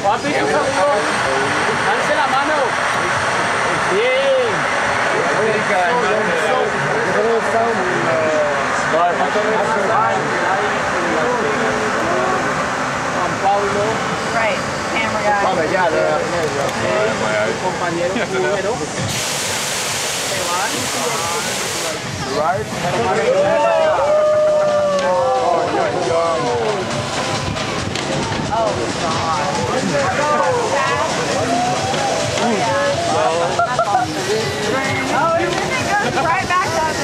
Papi, un saludo. Dánse la mano. Bien. Juan Pablo. Right, camera guy. Compañero número. Right? Oh, God. Oh, isn't it good? Right back up.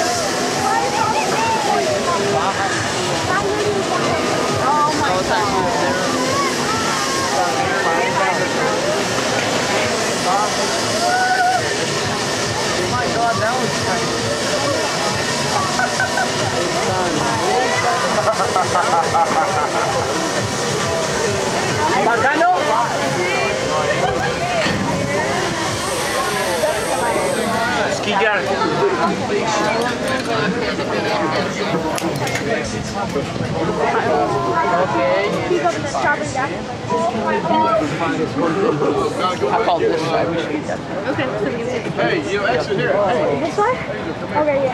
Oh, my My God, that was kind Bacano. Skigger. Okay. I called this way. We should eat that. Okay, so we can take Hey, you exit here. Hey. this one? Okay, yeah.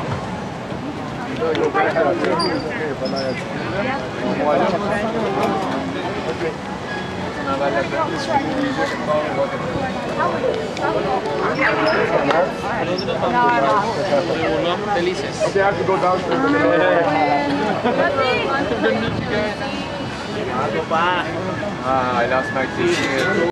Delicious. Okay, I have to go downstairs. I lost my teeth.